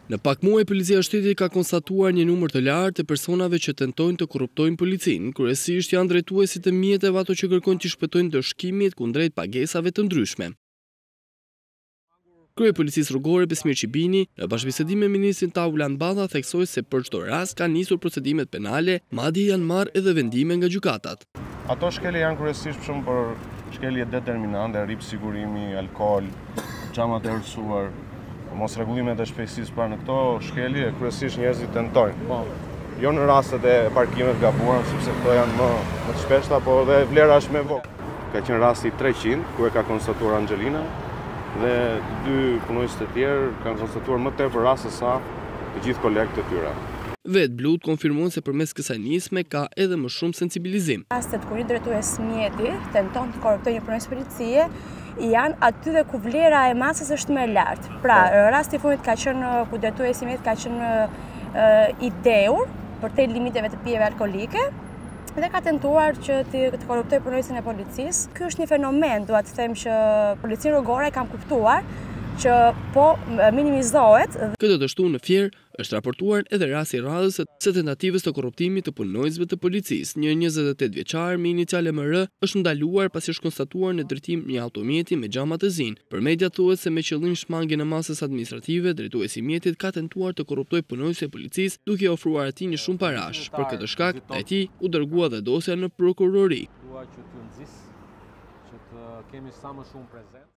Në pak muaj, policia e shtetit ka konstatuar një numër të lartë të personave që tentojnë të korruptojnë policinë. Kryesisht janë drejtuesit të mjeteve, ato që kërkojnë të shpëtojnë dëshkimit kundrejt pagesave të ndryshme. Krye policisë rrugore Besmir Çibini, në bashkëbisedim me ministrin Taulan Balla, theksoi se për çdo rast kanë nisur procedimet penale, madje janë marrë edhe vendime nga gjykatat. Ato shkelje janë kryesisht shumë për shkelje determinante, rip sigurimi, alkool, xhamat e errësuar, mos rregullimet e shpejtësisë, pra në këto shkelje kryesisht njerëzit tentojnë. Jo në rastet e parkimeve të gabuara, sepse këto janë më të shpeshta, po dhe vlera është më e vogël. Ka qenë rasti 300, ku e ka konstatuar Angelina, dhe 2 punonjës të tjerë kanë konstatuar më tepër raste sa të gjithë kolegët e tyre. Vet Blut konfirmon se përmes kësaj nisme ka edhe më shumë sensibilizim. Rastet kur një drejtues mjeti tenton të korruptojë një punonjës policie, janë aty dhe ku vlera e masës është më e lartë. Pra, rasti i fundit ka qenë ku drejtuesi i mjetit ka qenë i dheur për te limiteve të pijeve alkolike dhe ka tentuar që të korruptojë punonjësin e policisë. Ky është një fenomen, dua të them që policinë rrugore e kam kuptuar që po minimizohet. Këtë të shtunë në Fier është raportuar edhe rasti i radhës së tentativës të korruptimit të punonjësve të policisë. Një 28 vjeçar me iniciale MR është ndaluar pasi është konstatuar në drejtim një automjeti me xhama të zi. Për media thuhet se me qëllim shmangjen e masës administrative, drejtuesi i mjetit ka tentuar të korruptojë punonjësin e policisë duke ofruar atij një shumë parash. Për këtë shkak, ndaj tij u dërgua dhe dosja në prokurori.